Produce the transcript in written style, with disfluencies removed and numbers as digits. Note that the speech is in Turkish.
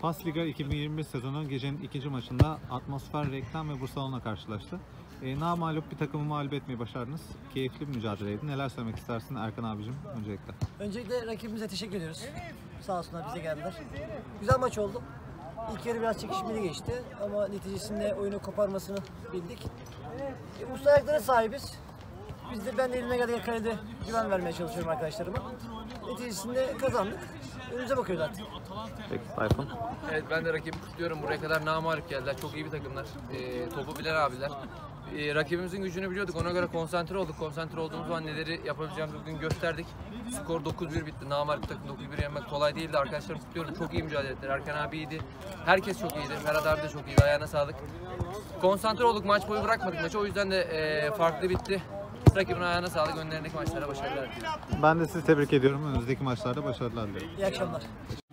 Fas Liga 2021 sezonu gecenin ikinci maçında Atmosfer Reklam ve Bursalona karşılaştı. Namağlup bir takımı mağlup etmeyi başardınız. Keyifli bir mücadeleydi. Neler söylemek istersin Erkan abicim öncelikle? Öncelikle rakibimize teşekkür ediyoruz. Sağ olsunlar bize geldiler. Güzel maç oldu. İlk yarı biraz çekişmeli geçti ama neticesinde oyunu koparmasını bildik. Usta ayaklara sahibiz. Ben de elime geldiği kalede güven vermeye çalışıyorum arkadaşlarıma. Neticesinde kazandık. Önümüze bakıyoruz artık. Peki Tayfun. Evet, ben de rakibi kutluyorum. Buraya kadar namağlup geldiler. Çok iyi bir takımlar. Topu bilen abiler. Rakibimizin gücünü biliyorduk. Ona göre konsantre olduk. Konsantre olduğumuz zaman neleri yapabileceğimizi bugün gösterdik. Skor 9-1 bitti. Namağlup takım 9-1 yenmek kolay değildi. Arkadaşlarım kutluyorum. Çok iyi mücadele ettiler. Erkan abi iyiydi. Herkes çok iyiydi. Ferhat abi de çok iyiydi. Ayağına sağlık. Konsantre olduk. Maç boyu bırakmadık maçı. O yüzden de farklı bitti. Rakibin ayağına sağlık. Önlerindeki maçlara başarılar diliyorum. Ben de sizi tebrik ediyorum. Önümüzdeki maçlarda başarılar diliyorum. İyi akşamlar.